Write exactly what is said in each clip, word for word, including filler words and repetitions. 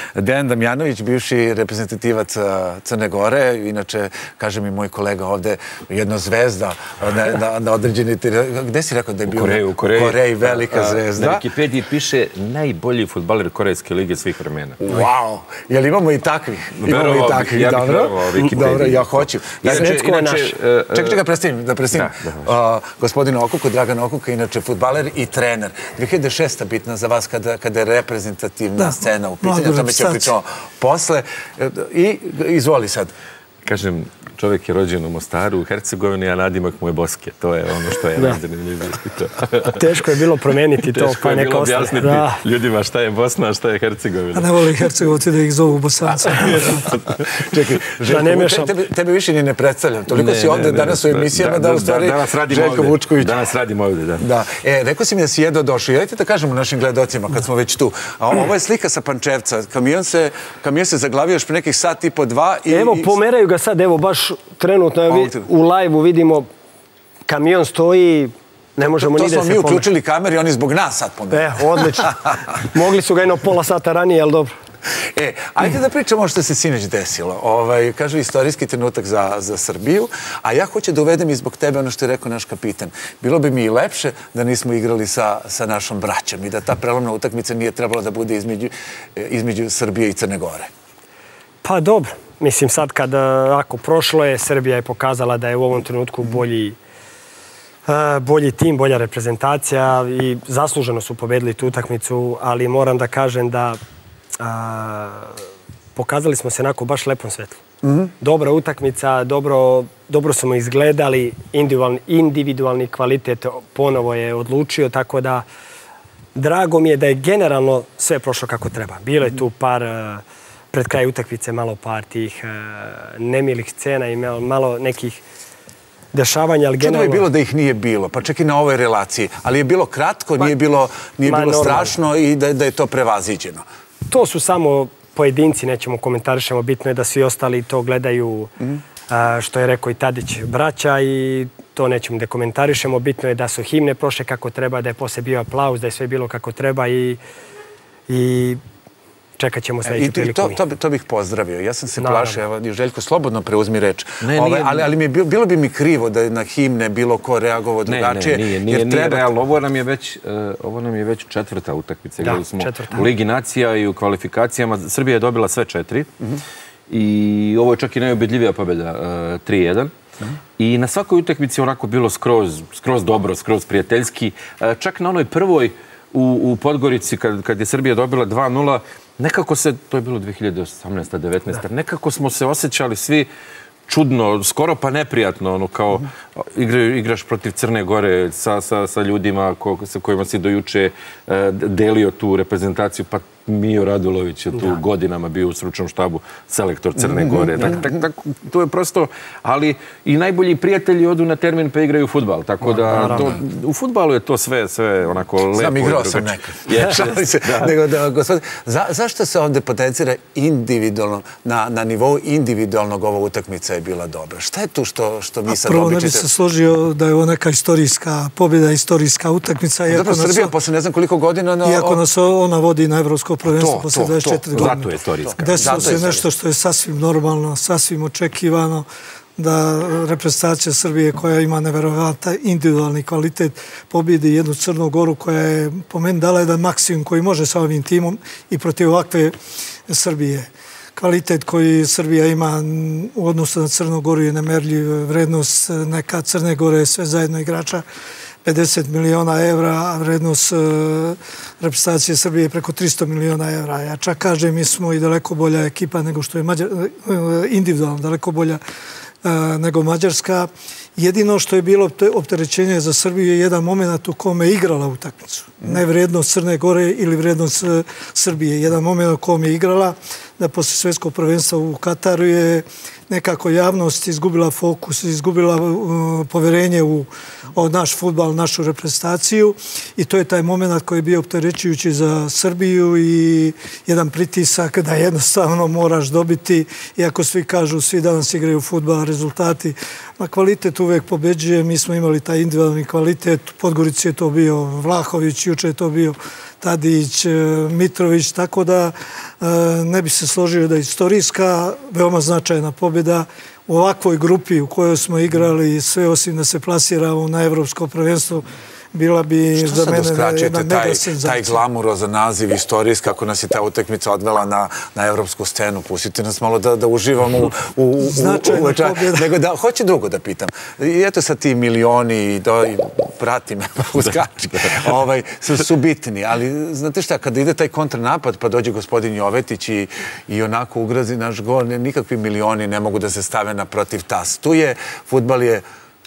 Dejan Damjanović, bivši reprezentativac Crne Gore, inače, kaže mi moj kolega ovde, jedna zvezda na određeni... Gde si rekao da je bio? U Koreji. U Koreji, velika zvezda. Na Wikipediji piše najbolji fudbaler Korejske lige svih vremena. Wow! Jel imamo i takvih? Imamo i takvih, dobro. Dobro, ja hoću. Čekaj, čekaj, predstavim, da predstavim. Gospodin Okuko, Dragan Okuko, inače fudbaler i trener. dve hiljade šesta bitna za vas kada je reprezentativna scena u pitanju, o tome ćemo pričamo posle. I izvoli sad. Kažem, čovjek je rođen u Mostaru, u Hercegovini, a nadimak mu je Boske. To je ono što je najzanimljivije. Teško je bilo promeniti to. Teško je bilo objasniti ljudima šta je Bosna, a šta je Hercegovina. A ne voli Hercegovci da ih zovu Bosanca. Čekaj, tebe više ni ne predstavljam. Toliko si ovde danas u emisijama da u stvari Željko Vučković... Danas radim ovde, da. E, rekao si mi da si jedno došao. Jajte da kažemo našim gledocima kad smo već tu. A ovo je slika sa Pančevca. Kamion se zaglavio još pre nekih sat i po dva. Evo, pomeraju ga sad, evo, baš trenutno u live-u vidimo kamion stoji, ne možemo ni da se pomerati. To smo mi uključili kamer i oni zbog nas sad pomeraju. E, odlično. Mogli su ga jedno pola sata ranije, ali dobro. E, ajde da pričamo što se sinoć desilo. Kažu istorijski trenutak za Srbiju, a ja hoću da uvedem i zbog tebe ono što je rekao naš kapitan. Bilo bi mi i lepše da nismo igrali sa našom braćom i da ta prelomna utakmica nije trebala da bude između Srbije i Crne Gore. Pa dobro. Mislim, sad kada, ako prošlo je, Srbija je pokazala da je u ovom trenutku bolji bolji tim, bolja reprezentacija i zasluženo su pobedili tu utakmicu, ali moram da kažem da pokazali smo se onako baš lepom svetlu. Dobra utakmica, dobro smo izgledali, individualni kvalitet ponovo je odlučio, tako da drago mi je da je generalno sve prošlo kako treba. Bilo je tu par... pred kraj utakmice malo par tih nemilih scena i malo nekih dešavanja, ali generalno... Čudno je bilo da ih nije bilo, pa čak i na ovoj relaciji, ali je bilo kratko, nije bilo strašno i da je to prevaziđeno. To su samo pojedinci, nećemo komentarišemo, bitno je da svi ostali to gledaju, što je rekao i Tadić, braća, i to nećemo da komentarišemo, bitno je da su himne prošle kako treba, da je posle bio aplauz, da je sve bilo kako treba i čekat ćemo sljedeću priliku. To bih pozdravio. Ja sam se plašio, evo, Željko, slobodno preuzmi reč. Ali bilo bi mi krivo da je na himne bilo ko reagovao drugačije. Ne, ne, nije, nije realno. Ovo nam je već četvrta utakmica. Igrali smo u Ligi nacija i u kvalifikacijama. Srbija je dobila sve četiri. I ovo je čak i najubedljivija pobjeda, tri jedan. I na svakoj utakmici onako bilo skroz dobro, skroz prijateljski. Čak na onoj prvoj u Podgorici, kad je Srbija dobila dva nula, nekako se, to je bilo dve hiljade osamnaesta devetnaesta nekako smo se osjećali svi čudno, skoro pa neprijatno, ono kao igraš protiv Crne Gore sa ljudima sa kojima si dojuče delio tu reprezentaciju, pa Mijo Radulović je tu godinama bio u stručnom štabu selektor Crne Gore. To je prosto, ali i najbolji prijatelji odu na termin pa igraju fudbal, tako da u fudbalu je to sve onako lepo. Znam, igrao sam nekad. Nego da, gospodin, zašto se ovde potencira individualno, na nivou individualnog ova utakmica je bila dobra? Šta je tu što mi sad običite? Prvo ne bi se složio da je ovo neka istorijska pobjeda, istorijska utakmica. Zapravo Srbija posle ne znam koliko godina... Iako nas ona vodi na evropsko prvenstvo posle dvadeset četiri godine. Zato je istorijska. Desilo se nešto što je sasvim normalno, sasvim očekivano, da reprezentacija Srbije koja ima neverovatan individualni kvalitet pobjedi jednu Crnu Goru koja je po meni dala jedan maksimum koji može sa ovim timom i protiv ovakve Srbije. Kvalitet koji Srbija ima u odnosu na Crnu Goru je nemerljiv, vrednost neka Crne Gore sve zajedno igrača pedeset miliona evra, a vrednost reprezentacije Srbije je preko tristo miliona evra. Ja čak kažem, mi smo i daleko bolja ekipa nego što je individualno, daleko bolja nego Mađarska. Jedino što je bilo opterećenje za Srbiju je jedan moment u kome je igrala utakmicu. Ne vrednost Crne Gore ili vrednost Srbije. Jedan moment u kome je igrala, da posle svjetskog prvenstva u Kataru je nekako javnost izgubila fokus, izgubila poverenje u naš fudbal, našu reprezentaciju i to je taj moment koji je bio opterećujući za Srbiju i jedan pritisak da jednostavno moraš dobiti, iako svi kažu, svi danas igraju fudbal, rezultati, ma kvalitet uvek pobeđuje, mi smo imali taj individualni kvalitet, u Podgorici je to bio Vlahović, juče je to bio Tadić, Mitrović, tako da ne bi se složio da je istorijska, veoma značajna pobjeda u ovakvoj grupi u kojoj smo igrali sve osim da se plasiramo na evropsko prvenstvo. Bila bi za mene jedna mega senzacija. Taj glamurozan naziv istorijski, kako nas je ta utakmica odvela na, na evropsku scenu. Pustite nas malo da, da uživamo u, u, značajna u, u, pobjeda. Nego da, hoće drugo da pitam. I eto sad ti milioni i da prati me uskači, ovaj, su, su bitni. Ali znate šta, kada ide taj kontranapad pa dođe gospodin Jovetić i, i onako ugrazi naš gol, nikakvi milioni ne mogu da se stave naprotiv tas. Tu je, fudbal je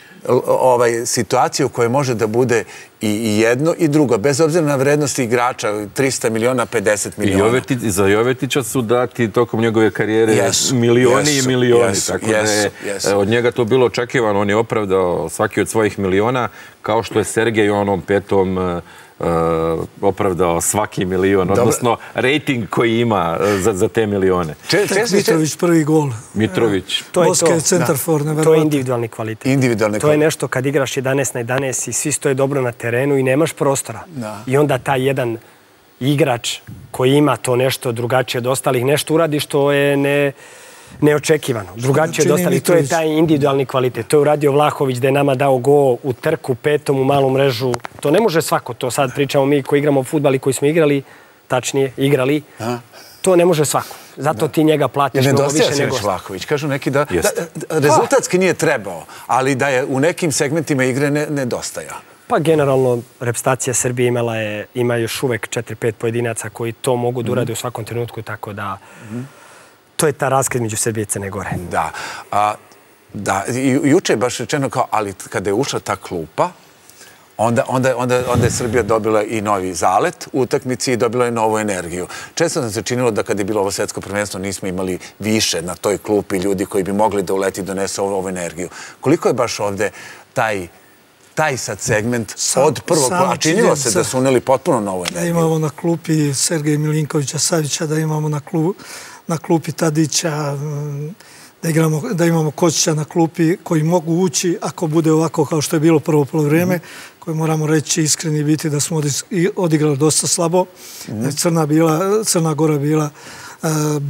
ovaj, situacija u kojoj može da bude i jedno i drugo, bez obzira na vrednost igrača, trista miliona, pedeset miliona. I Jovetić, za Jovetića su dati tokom njegove karijere yes, milioni yes, i milioni, yes, tako yes, da je yes. od njega to bilo očekivano, on je opravdao svaki od svojih miliona, kao što je Sergej onom petom uh, opravdao svaki milion, Dobre. odnosno rejting koji ima za, za te milione. Če, česti, Mitrović prvi gol. Mitrović. To je Boske centarfor, da. To je individualni kvalitet. Individualni to je nešto kad igraš jedanaest na jedanaest i svi stoje dobro na terenu i nemaš prostora. Da. I onda taj jedan igrač koji ima to nešto drugačije od ostalih, nešto uradi što je ne... neočekivano. Drugačije od ostalih. To je taj individualni kvalitet. To je uradio Vlahović da je nama dao go u trku, petom, u malu mrežu. To ne može svako. To sad pričamo mi koji igramo fudbal i koji smo igrali, tačnije, igrali. A? To ne može svako. Zato da. ti njega platiš mnogo više nego... Nedostaje se Vlahović. Kažu neki da, da rezultatski nije trebao, ali da je u nekim segmentima igre ne, nedostaja. Pa generalno, reprezentacija Srbije imala je, ima još uvek četiri pet pojedinaca koji to mogu da urade mm. u svakom trenutku, tako da... Mm. To je ta razlika između Srbije i Crne Gore. Da. A, da. I, juče je baš rečeno kao, ali kada je ušla ta klupa, onda, onda, onda, onda je Srbija dobila i novi zalet u utakmici i dobila je novu energiju. Često nam se činilo da kada je bilo ovo svetsko prvenstvo nismo imali više na toj klupi ljudi koji bi mogli da uleti i donesu ovu, ovu energiju. Koliko je baš ovde taj taj sad segment sam, od prvog, a činilo se da su uneli potpuno novu energiju. Da imamo na klupi Sergeja Milinkovića Savića, da imamo na klubu na klupi Tadića, da, igramo, da imamo Kočića na klupi koji mogu ući ako bude ovako kao što je bilo prvo polovreme, mm-hmm. koji moramo reći iskreni biti da smo odigrali dosta slabo. Mm-hmm. Crna, bila, Crna Gora bila uh,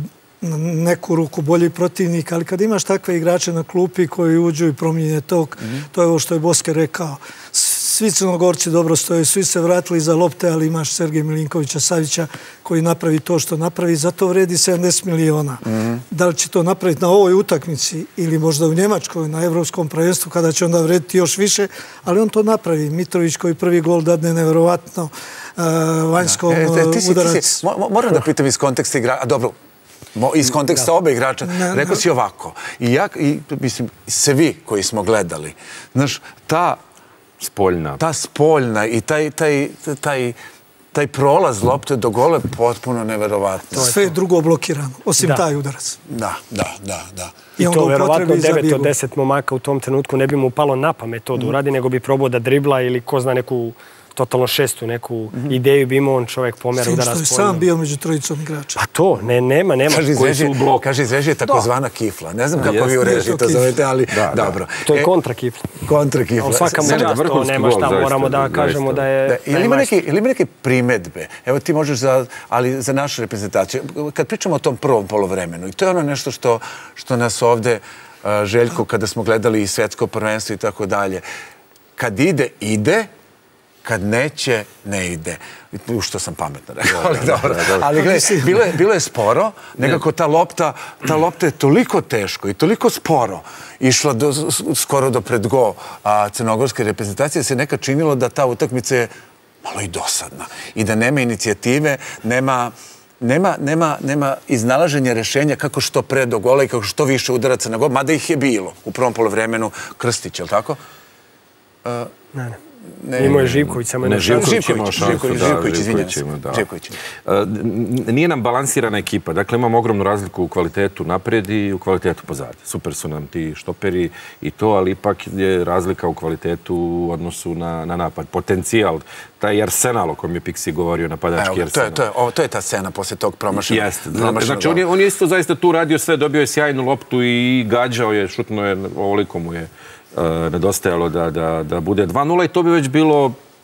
neku ruku bolji protivnik, ali kad imaš takve igrače na klupi koji uđu i promijenje tog, mm-hmm. to je ovo što je Boske rekao. Svi Crnogorci dobro stoje, svi se vratili za lopte, ali imaš Sergeja Milinkovića Savića koji napravi to što napravi, zato vredi sedamdeset miliona. Mm-hmm. Da li će to napraviti na ovoj utakmici ili možda u Njemačkoj, na evropskom prvenstvu, kada će onda vrediti još više, ali on to napravi. Mitrović koji prvi gol dadne neverovatno uh, vanjskom e, te, ti si, udarac. Ti si, mo, moram da pitam iz konteksta igra, a dobro, iz konteksta oba igrača, rekao si ovako. I ja, i, mislim, svi koji smo gledali, znaš, ta spoljna. Ta spoljna i taj, taj, taj, taj prolaz lopte do gole potpuno neverovatno. Sve je drugo blokirano, osim da. taj udarac. Da, da, da, da. I, I to verovatno devet od deset momaka u tom trenutku ne bi mu palo na pamet to da uradi, mm. nego bi probao da dribla ili ko zna neku totalno šestu, neku mm-hmm. ideju bi imao on čovjek pomera udara spoljno. Što je sam bio među trojicom igrača. A to, ne, nema, nema. Kaže, koji su u bloku. Kaže, iz režije takozvana kifla. Ne znam da, kako jest, vi u režiji to zovete, ali da, dobro. Da. To je kontra kifla. Kontra kifla. Ali svaka mu čast, to nema šta, moramo da kažemo da je... Ili ima neke, ili ima neke primedbe? Evo ti možeš za, ali za našu reprezentaciju. Kad pričamo o tom prvom polovremenu, i to je ono nešto što, što nas ovde, Željko, kada smo gledali i svetsko prvenstvo i tako dalje, kad ide, ide, kad neće, ne ide. Što sam pametno rekao, ali dobro. Ali gledaj, bilo je, bilo je sporo, nekako ta lopta, ta lopta je toliko teško i toliko sporo išla do, skoro do pred go a, crnogorske reprezentacije, se nekad činilo da ta utakmica je malo i dosadna i da nema inicijative, nema... Nema, nema, nema iznalaženja rešenja kako što pre do gola i kako što više udaraca na gol, mada ih je bilo u prvom polovremenu. Krstić, je li tako? Uh, ne, ne. Ne, Imao je Živković, samo ne Živković. Živković, Živković, Živković, izvinjam se. Živković. Nije nam balansirana ekipa. Dakle, imamo ogromnu razliku u kvalitetu napred i u kvalitetu pozad. Super su nam ti štoperi i to, ali ipak je razlika u kvalitetu u odnosu na, na napad. Potencijal, taj arsenal o kojem je Pixi govorio, napadački Evo, arsenal. To je, to, je, to je ta scena poslije tog promašenog. Jeste. Znači, on je, on je isto zaista tu radio sve, dobio je sjajnu loptu i gađao je, šutno je, ovoliko mu je Uh, nedostajalo da, da, da bude dva nula i to bi već bilo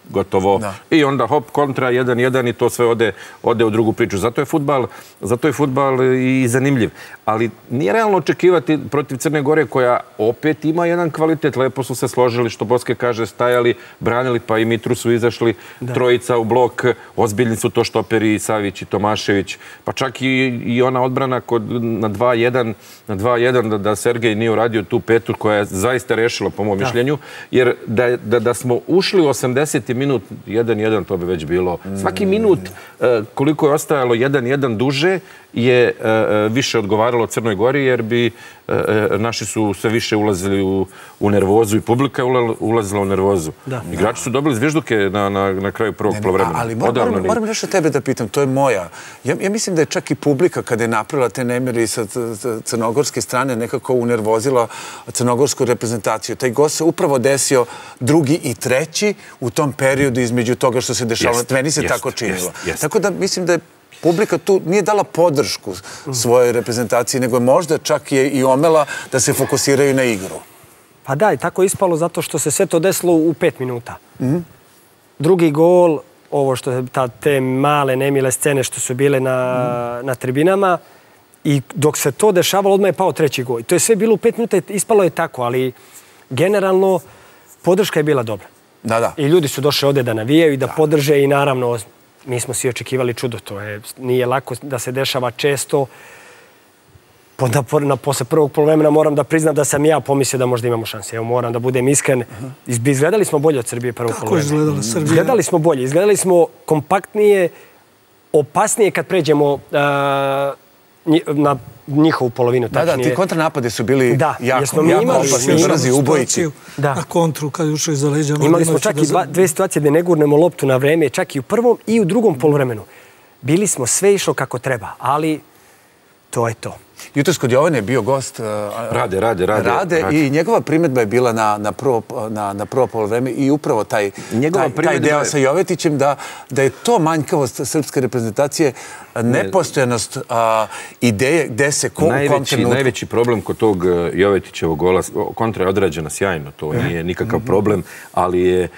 gotovo. I onda hop, kontra, jedan, jedan i to sve ode, ode u drugu priču. Zato je fudbal, zato je fudbal i zanimljiv. Ali nije realno očekivati protiv Crne Gore koja opet ima jedan kvalitet. Lepo su se složili, što Boske kaže, stajali, branili, pa i Mitru su izašli, trojica u blok, ozbiljni su to štoperi, Savić i Tomašević, pa čak i, i ona odbrana kod, na dva jedan, na dva jedan da, da Sergej nije uradio tu petu koja je zaista rešila, po mom mišljenju, jer da, da, da smo ušli u osamdeseti minut jedan jedan, to bi već bilo. Svaki minut koliko je ostajalo jedan jedan duže je više odgovaralo Crnoj Gori, jer bi naši su sve više ulazili u, u nervozu i publika je ulazila u nervozu. Da. Igrači su dobili zvižduke na, na, na kraju prvog poluvremena. Ali moram, moram, moram nešto tebe da pitam, to je moja. Ja, ja mislim da je čak i publika kada je napravila te nemiri sa crnogorske strane nekako unervozila crnogorsku reprezentaciju. Taj go se upravo desio drugi i treći u tom periodu između toga što se dešavalo. Meni se jest, tako činilo. Jest, jest. Tako da mislim da je publika tu nije dala podršku svojoj reprezentaciji, nego je možda čak je i omela da se fokusiraju na igru. Pa da, i tako je ispalo zato što se sve to desilo u pet minuta. Mm-hmm. Drugi gol, ovo što je ta, te male nemile scene što su bile na, mm. na tribinama, i dok se to dešavalo, odmah je pao treći gol. I to je sve bilo u pet minuta, ispalo je tako, ali generalno podrška je bila dobra. Da, da. I ljudi su došli ovde da navijaju i da, da podrže i naravno mi smo svi očekivali čudo. To je, nije lako da se dešava često. Na, na, posle prvog poluvremena moram da priznam da sam ja pomislio da možda imamo šanse. Evo, moram da budem iskren. Uh-huh. Izgledali smo bolje od Srbije prvog poluvremena. Kako izgledala Srbija? Izgledali smo bolje. Izgledali smo kompaktnije, opasnije kad pređemo uh, na njihovu polovinu. Da, tačnije. Da, ti kontranapade su bili da, jako, jako opasni, brzi, ubojici. Na kontru kad ušli za leđa. Imali smo čak i dva, dve situacije gde ne gurnemo loptu na vreme, čak i u prvom i u drugom poluvremenu. Bili smo sve išlo kako treba, ali to je to. Jutros kod Jovane je bio gost Rade, Rade, Rade. Rade i njegova primjedba je bila na, na, prvo, na, na prvo polovreme i upravo taj, taj, taj deo sa Jovetićem da, da je to manjkavost srpske reprezentacije, nepostojanost a, ideje gde se ko, najveći, u kom trenutku. Najveći problem kod tog Jovetićevog gola, kontra je odrađena sjajno, to nije nikakav problem, ali je,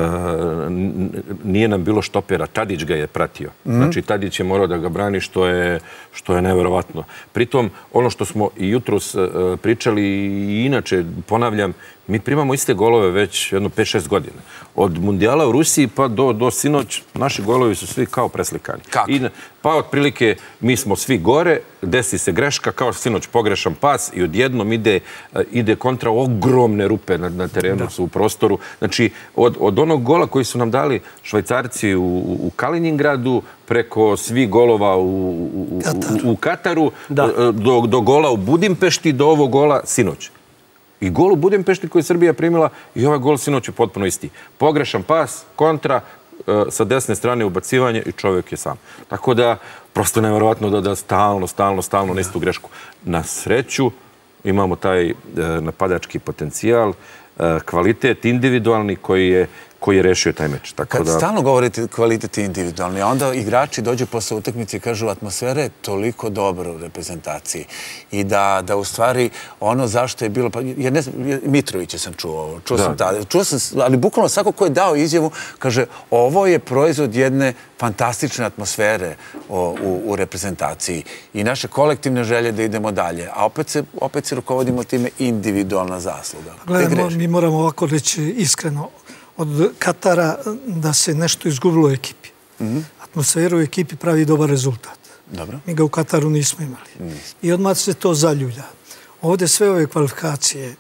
a, nije nam bilo štopera. Tadić ga je pratio. Znači, Tadić je morao da ga brani, što je, što je neverovatno. Pritom, ono što smo i jutros pričali i inače, ponavljam, mi primamo iste golove već jedno pet šest godina. Od mundijala u Rusiji pa do, do sinoć, naši golovi su svi kao preslikani. Kako? I, pa otprilike mi smo svi gore, desi se greška, kao sinoć pogrešan pas i odjednom ide, ide kontra ogromne rupe na, na terenu, da. Su u prostoru. Znači, od, od onog gola koji su nam dali Švajcarci u, u Kaliningradu, preko svih golova u, u, Katar. u, u Kataru, do, do gola u Budimpešti, do ovog gola sinoć. I gol u Budimpešti koji je Srbija primila i ovaj gol sinoć je potpuno isti. Pogrešan pas, kontra, sa desne strane ubacivanje i čovjek je sam. Tako da, prosto nevjerovatno da, da stalno, stalno, stalno na istu grešku. Na sreću imamo taj napadački potencijal, kvalitet individualni koji je koji je rešio taj meč. Tako Kad da... stalno govorite kvalitet individualni, a onda igrači dođu posle utakmice i kažu atmosfera je toliko dobra u reprezentaciji i da, da u stvari ono zašto je bilo... Pa, ja ne znam, Mitrovića sam čuo, čuo da. sam tada, čuo sam, ali bukvalno svako ko je dao izjavu kaže ovo je proizvod jedne fantastične atmosfere o, u, u reprezentaciji i naše kolektivne želje da idemo dalje, a opet se, opet se rukovodimo time individualna zasluga. Gledamo, mi moramo ovako reći iskreno, od Katara da se nešto izgubilo u ekipi. Mm-hmm. Atmosferu u ekipi pravi dobar rezultat. Dobro. Mi ga u Kataru nismo imali. Mm. I odmah se to zaljulja. Ovdje sve ove kvalifikacije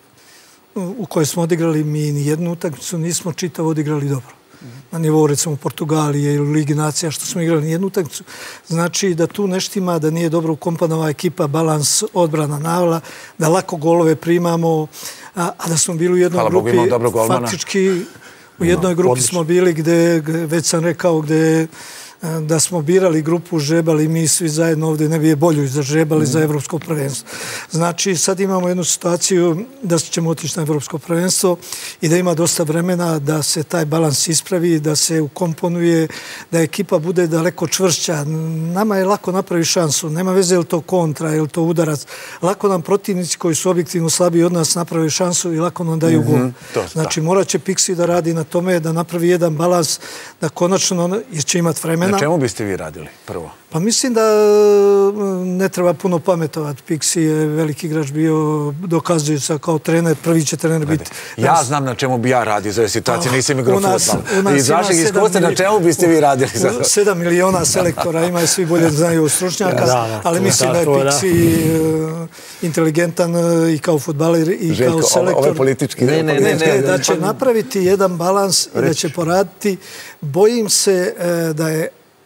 u koje smo odigrali, mi ni jednu utakmicu nismo čitavo odigrali dobro. Mm. Na nivou, recimo, Portugalije ili Ligi nacija, što smo igrali ni jednu utakmicu. Znači da tu nešto ima, da nije dobro ukompanova ekipa, balans, odbrana, navala, da lako golove primamo, a, a da smo bili u jednoj Hvala grupi Bogu, faktički... U jednoj grupi smo bili gde, već sam rekao, gde da smo birali grupu, žebali mi svi zajedno ovdje, ne bi je bolju zažebali za evropsko prvenstvo. Znači, sad imamo jednu situaciju da ćemo otići na evropsko prvenstvo i da ima dosta vremena da se taj balans ispravi, da se ukomponuje, da ekipa bude daleko čvršća. Nama je lako napraviti šansu. Nema veze je li to kontra, je li to udarac. Lako nam protivnici koji su objektivno slabiji od nas naprave šansu i lako nam daju gol. Znači, morat će Pixi da radi na tome, da napravi jedan balans, da konačno, jer će imati vremena. Na čemu biste vi radili prvo? Pa mislim da ne treba puno pametovati. Pixi je veliki igrač bio, dokazuje se kao trener, prvi će trener biti. Ja znam na čemu bi ja radio za ove situacije, nisam igrao fudbal. Iz vašeg iskustva na čemu biste vi radili? Sedam miliona selektora ima i svi bolje znaju stručnjaka, ali mislim da je Pixi inteligentan i kao fudbaler i kao selektor. Ovo je politički. Da će napraviti jedan balans i da će poraditi. Bojim se da je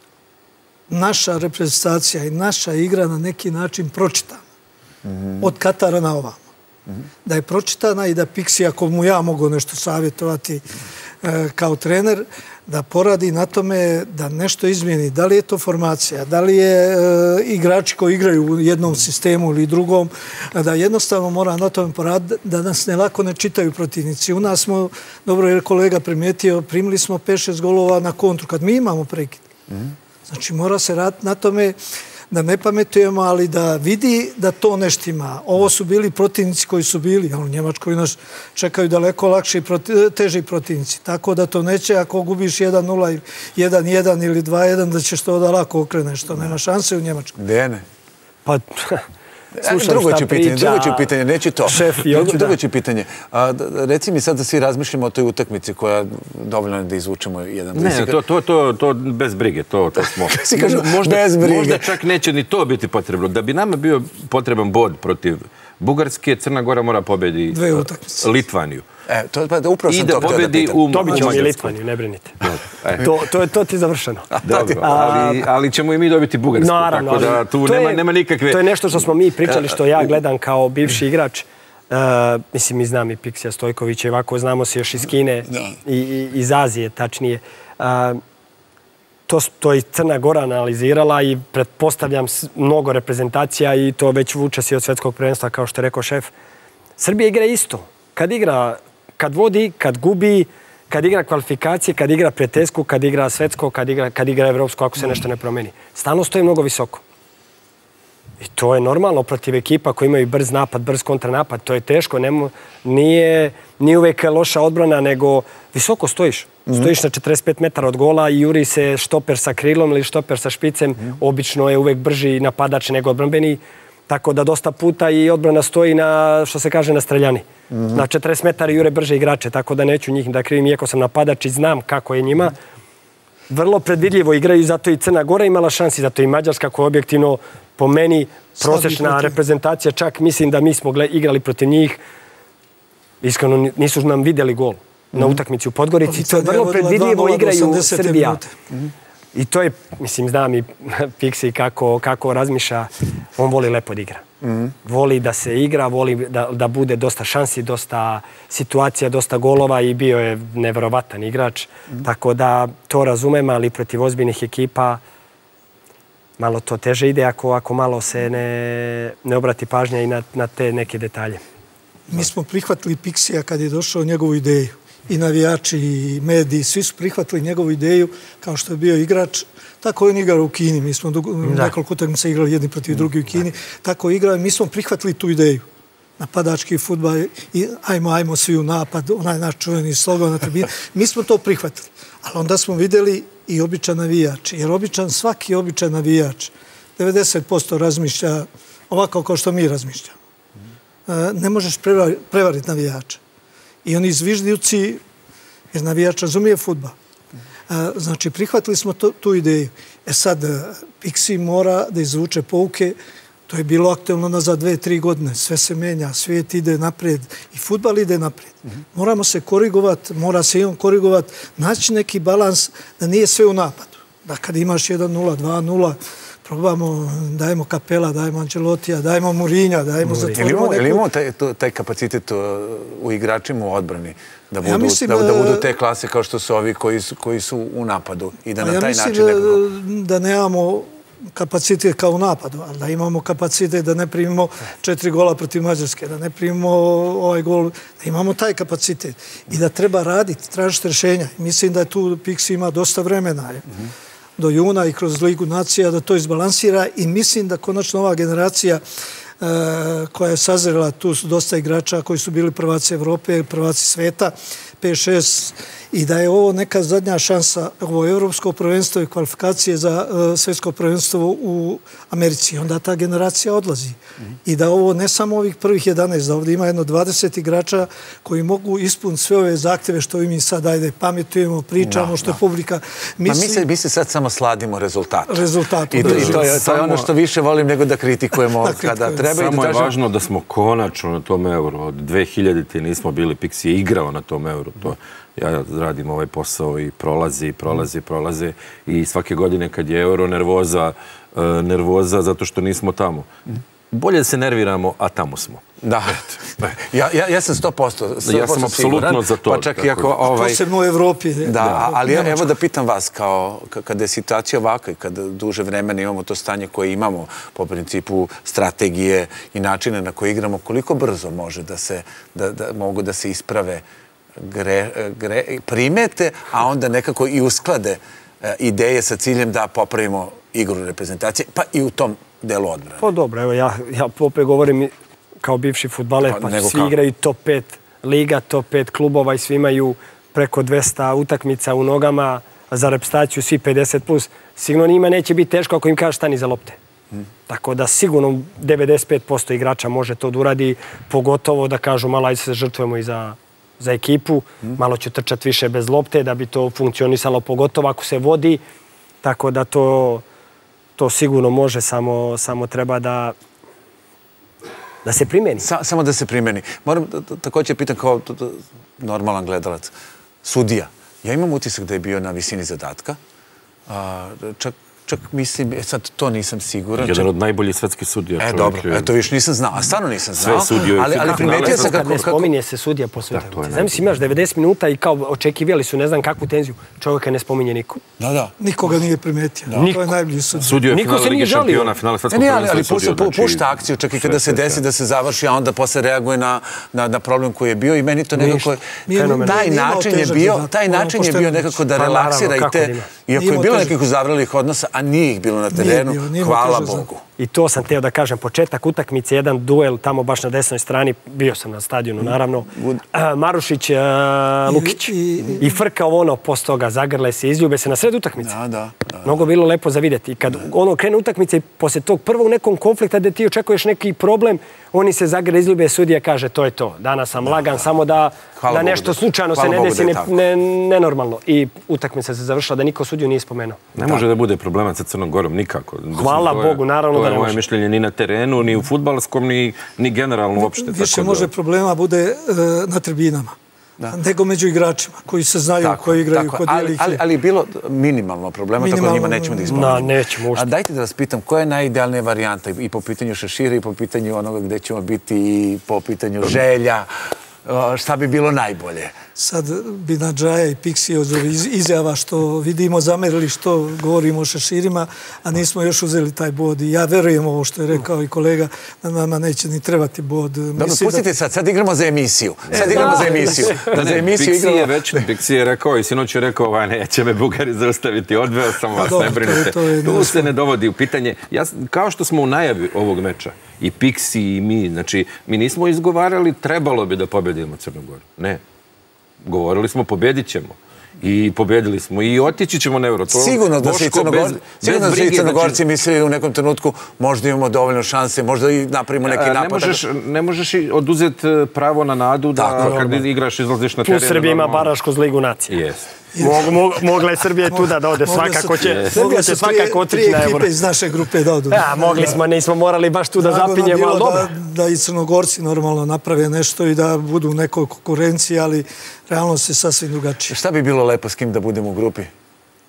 naša reprezentacija i naša igra na neki način pročitana. Od Katara na ovamo. Da je pročitana i da Pixi, ako mu ja mogu nešto savjetovati kao trener, da poradi na tome da nešto izmijeni. Da li je to formacija, da li je igrači koji igraju u jednom sistemu ili drugom, da jednostavno mora na tome poraditi, da nas ne lako ne čitaju protivnici. U nas smo, dobro je kolega primijetio, primili smo pet šest golova na kontru, kad mi imamo prekid. Znači, mora se raditi na tome da ne pametujemo, ali da vidi da to nešto ima. Ovo su bili protivnici koji su bili, ali u Njemačkoj nas čekaju daleko lakše i teži protivnici. Tako da to neće, ako gubiš jedan nula, jedan jedan ili dva jedan, da ćeš to da lako okreneš. To nema šanse u Njemačkoj. Dene? Pa... Drugo ću pitanje, drugo ću pitanje, neću to. Drugo ću pitanje. Reci mi sad da svi razmišljamo o toj utakmici koja dovoljno je da izvučemo jedan... Ne, to bez brige, to smo... Možda čak neće ni to biti potrebno. Da bi nama bio potreban bod protiv Bugarske, Crna Gora mora pobedi Litvaniju. I da pobedi u Mađarsku. Dobit ćemo i Litvaniju, ne brinite. To ti je završeno. Dobro, ali ćemo i mi dobiti Bugarsku. Tako da tu nema nikakve... To je nešto što smo mi pričali, što ja gledam kao bivši igrač. Mislim, mi znam i Pixija Stojkovića i ovako znamo se još iz Kine i iz Azije, tačnije. To je Crna Gora analizirala i pretpostavljam mnogo reprezentacija i to već vuče se od svetskog prvenstva, kao što je rekao šef. Srbija igra isto. Kad igra, kad vodi, kad gubi, kad igra kvalifikacije, kad igra prijateljsku, kad igra svetsko, kad igra evropsko, ako se nešto ne promeni. Stalno stoji mnogo visoko. I to je normalno protiv ekipa koji imaju brz napad, brz kontranapad. To je teško. Nije uvek loša odbrana, nego visoko stojiš. Stojiš na četrdeset pet metara od gola i juri se štoper sa krilom ili štoper sa špicem. Obično je uvek brži napadač nego odbrambeni. Tako da dosta puta i odbrana stoji na, što se kaže, na streljani. Na četrdeset metara jure brže igrače, tako da neću njih da krivim, iako sam napadač i znam kako je njima. Vrlo predvidljivo igraju, zato i Crna Gora imala šansi, zato i Mađarska koja je objektivno po meni prosječna reprezentacija, čak mislim da mi smo igrali protiv njih. Iskreno, nisu nam vidjeli gol na utakmici u Podgorici. To je vrlo predvidljivo igraju Srbija. I to je, mislim, znam i Pixi kako razmišlja, on voli lepo da igra. Voli da se igra, voli da bude dosta šansi, dosta situacija, dosta golova i bio je neverovatan igrač. Tako da to razumem, ali protiv ozbiljnih ekipa malo to teže ide ako malo se ne obrati pažnja i na te neke detalje. Mi smo prihvatili Pixija kad je došao njegovu ideju. I navijači, i mediji, svi su prihvatili njegovu ideju kao što je bio igrač. Tako je on igrao u Kini. Mi smo nekoliko utakmica igrali jedni protiv drugi u Kini. Tako je igrao i mi smo prihvatili tu ideju. Napadački fudbal i ajmo, ajmo svi u napad, onaj naš čuveni slogan na tribini. Mi smo to prihvatili. Ali onda smo vidjeli i običan navijač. Jer običan, svaki običan navijač, devedeset posto razmišlja ovako kao što mi razmišljamo. Ne možeš prevariti navijača. I oni zviždivci, jer navijač razumije fudbal. Znači, prihvatili smo tu ideju. E sad, Pixi mora da izvuče pouke. To je bilo aktualno nazad dve, tri godine. Sve se menja, svijet ide napred i fudbal ide napred. Moramo se korigovati, mora se i on korigovati, naći neki balans da nije sve u napadu. Da kad imaš jedan nula, dva nula, probamo, dajemo Kapela, dajemo Ancelotija, dajemo Murinja, dajemo zatvorimo neku... Ili imamo taj kapacitet u igračima u odbrani? Da budu te klase kao što su ovi koji su u napadu i da na taj način nekako... Ja mislim da nemamo kapacitet kao u napadu, ali da imamo kapacitet da ne primimo četiri gola protiv Mađarske, da ne primimo ovaj gol, da imamo taj kapacitet i da treba raditi, tražiti rješenja. Mislim da je tu Pixi ima dosta vremena do juna i kroz Ligu nacija da to izbalansira i mislim da konačno ova generacija koja je sazrela, tu su dosta igrača koji su bili prvaci Evrope, prvaci sveta, pet šest, i da je ovo neka zadnja šansa, ovo evropsko prvenstvo i kvalifikacije za svjetsko prvenstvo u Americi. Onda ta generacija odlazi. I da ovo ne samo ovih prvih jedanaest, da ovdje ima jedno dvadeset igrača koji mogu ispuniti sve ove zahtjeve što i mi sad, ajde, pametujemo, pričamo, što je publika misli. Mi se sad samo sladimo rezultatom. Rezultatom. I to je ono što više volim nego da kritikujemo kada treba. Samo je važno da smo konačno na tom euro. Od dve hiljadite nismo bili, Pixi je igrao na tom euro. Ja radim ovaj posao i prolazi, prolazi, prolazi i svake godine kad je euro nervoza, nervoza zato što nismo tamo. Bolje da se nerviramo, a tamo smo. Da. Ja sam sto posto siguran. Ja sam apsolutno za to. Pa čak i ako... Posebno u Evropi. Da, ali evo da pitam vas, kada je situacija ovakva i kada duže vremena imamo to stanje koje imamo po principu strategije i načine na koje igramo, koliko brzo može da se, da mogu da se isprave primete, a onda nekako i usklade ideje sa ciljem da popravimo igru reprezentacije, pa i u tom delu odbrane. Pa dobro, evo ja opet govorim kao bivši fudbaler, pa svi igraju top pet liga, top pet klubova i svi imaju preko dvesta utakmica u nogama, za reprezentaciju svi pedeset plus. Sigurno njima neće biti teško ako im kažeš stani za lopte. Tako da sigurno devedeset pet posto igrača može to da uradi, pogotovo da kažu malo ajde se žrtvujemo i za za ekipu, malo ću trčati više bez lopte da bi to funkcionisalo, pogotovo ako se vodi, tako da to to sigurno može, samo treba da da se primeni. Samo da se primeni. Moram također pitan kao normalan gledalac, sudija. Ja imam utisak da je bio na visini zadatka, čak Čak mislim, sad to nisam siguran. Jedan od najboljih svetskih sudija. E, dobro, to više nisam znao. A stvarno nisam znao. Sve sudije. Ali primetio sam kako... Kad ne spominje se sudija posle utakmice. Znam si imaš devedeset minuta i kao očekivali su ne znam kakvu tenziju. Čovjeka ne spominje niko. Da, da. Nikoga nije primetio. To je najbolji sudija. Sudio je finale Lige šampiona, finale svetskog prvenstva sudio. Ali pušta akciju, čak i kada se desi da se završi, a onda posle reaguje na problem koji je bio i meni to nekako... Taj način je bio, taj način je bio nekako da relaksira i te... Iako je bilo nekih uzavrelih odnosa, a nije ih bilo na terenu, hvala Bogu. I to sam teo da kažem, početak utakmice, jedan duel tamo baš na desnoj strani, bio sam na stadionu naravno, Marušić, Lukić i frkao ono post toga, zagrle se, izljube se na sred utakmice. Da, da. Mnogo bilo lepo za vidjeti. I kad ono krene utakmice i poslije tog prvog nekog konflikta gdje ti očekuješ neki problem, oni se zagrle, izljube, sudija kaže to je to. Danas sam lagan, samo da nešto slučajno se ne desi nenormalno. I utakmica se završila da niko sudiju nije spomenuo. Ne može da bude problema sa Crnom Gorom, nikako. Hvala Bogu, naravno da ne može. To je moje mišljenje ni na terenu, ni u fudbalskom, ni generalno uopšte. Više može problema bude na tribinama, nego među igračima koji se znaju, koji igraju kod velike. Ali je bilo minimalno problema, tako da njima nećemo da izpomenemo. Nećemo ušte. A dajte da vas pitam, koja je najidealnija varijanta i po pitanju šešira i po pitanju onoga gde ćemo biti i po pitanju želja? Šta bi bilo najbolje? Sad bi Nadžaja i Pixi od izjava što vidimo zamerili što govorimo o šeširima, a nismo još uzeli taj bod. I ja verujem ovo što je rekao i kolega, da nama neće ni trebati bod. Dobro, pustite sad, sad igramo za emisiju. Sad igramo za emisiju. Pixi je rekao i sinoć je rekao, neće me Bugari zaustaviti, odveo sam vas, ne brinite. Tu se ne dovodi u pitanje. Kao što smo u najavi ovog meča, i Pixi i mi, znači, mi nismo izgovarali, trebalo bi da pobedimo Crnu Goru. Ne. Govorili smo, pobedit ćemo. I pobedili smo. I otići ćemo na euro. Sigurno da se i Crnogorci mislili u nekom trenutku možda imamo dovoljno šanse, možda i napravimo neki napad. Ne možeš i oduzeti pravo na nadu da kad igraš izlaziš na teren. Tu Srbija ima baraš kroz Ligu nacije. Jeste. Mogla je Srbija tu da ode, svakako će svakako otići na euro. Tri ekipe iz naše grupe da odu. Mogli smo, nismo morali baš tu da zapinjemo, ali dobro. Da i Crnogorci normalno naprave nešto i da budu u nekoj konkurenciji, ali realno se sasvim drugačije. Šta bi bilo lepo s kim da budemo u grupi?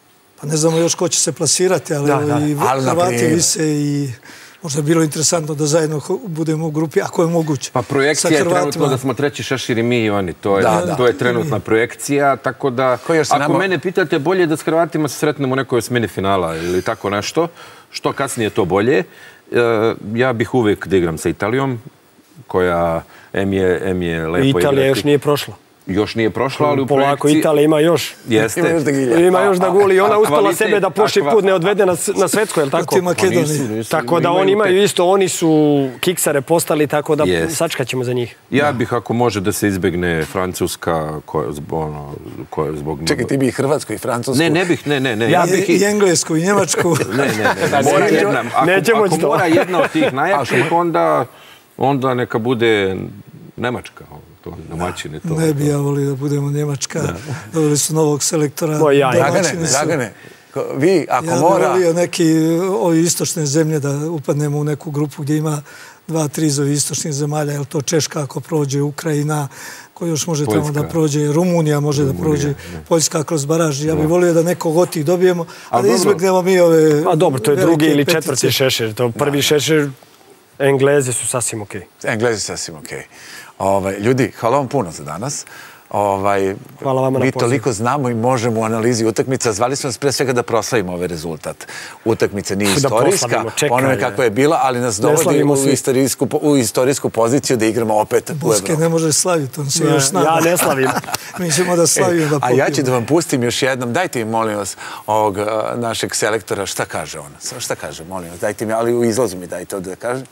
ne znamo još ko će se plasirati, ali i Hrvati vise i možda je bilo interesantno da zajedno budemo u grupi, ako je moguće. Pa projekcija je trenutno da smo treći Šešir i mi i oni. To je trenutna projekcija, tako da ako mene pitate, bolje je da s Hrvatima se sretnemo u nekoj osmini finala ili tako nešto. Što kasnije to bolje. Ja bih uvijek da igram sa Italijom, koja em je lepo igrati. Italija još nije prošla. Još nije prošla, ali u projekciji... Polako, Italija ima još. Jeste. Ima još da guli i ona uspela sebe da prošli put ne odvede na svetsku, je li tako? Tako da oni imaju isto, oni su kiksare postali, tako da sačkat ćemo za njih. Ja bih, ako može da se izbegne Francuska, koja je zbog... Čekaj, ti bi i Hrvatsku i Francusku? Ne, ne bih, ne, ne, ne. I Englesku i Njemačku. Ne, ne, ne. Ako mora jedna od tih najjačih, onda neka bude Nemačka. Ne bi ja volio da budemo Njemačka. Dobili su novog selektora. Dragane, Dragane, vi ako mora... Ja bi volio neki ovi istočne zemlje da upadnemo u neku grupu gdje ima dva, tri iz ovih istočnih zemalja. Je li to Češka ako prođe, Ukrajina, ko još može tamo da prođe, Rumunija može da prođe, Poljska kroz baraž. Ja bih volio da nekog od tih dobijemo, a da izbegnemo mi ove... A dobro, to je drugi ili četvrti Šešir. Prvi Šešir, Englezi su sasvim okej. Englezi su sasvim okej. Ljudi, hvala vam puno za danas. Hvala vama na pozivu. Mi toliko znamo i možemo u analizi utakmica. Zvali smo nas pre svega da proslavimo ovaj rezultat. Utakmica nije istorijska, onome kako je bila, ali nas dovodi u istorijsku poziciju da igramo opet u Evropu. Boske ne može slaviti, on se još snada. Ja ne slavim. Mi ćemo da slavimo, da popijemo. A ja ću da vam pustim još jednom. Dajte mi, molim vas, ovog našeg selektora. Šta kaže on? Šta kaže, molim vas? Dajte mi, ali u izlazu mi dajte ovdje da kaže.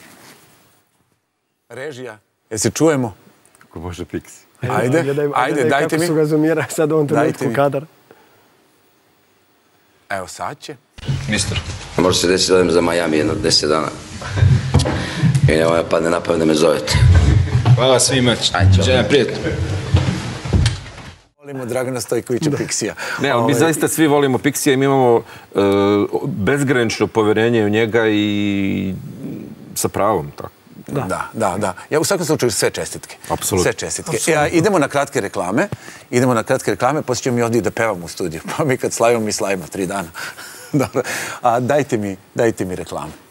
Režija. Jel se čujemo? Kako može Pixi. Ajde, ajde, dajte mi. Kako su ga zoomira sad u ovom trenutku kadar. Evo, sad će. Mister. Može se desiti da idem za Miami jedno deset dana. I nema ja padne napamet da me zovete. Hvala svima. Želim prijetno. Volimo Dragana Stojkovića Pixija. Ne, ali mi zaista svi volimo Pixija i mi imamo bezgranično poverenje u njega i sa pravom, tako. Da, da, da. Ja u svakom slučaju sve čestitke. Apsolutno. Sve čestitke. Idemo na kratke reklame. Idemo na kratke reklame, poslije ćemo mi ovdje da pevamo u studiju. Pa mi kad slavimo, mi slavimo tri dana. Dobro. Dajte mi, dajte mi reklamu.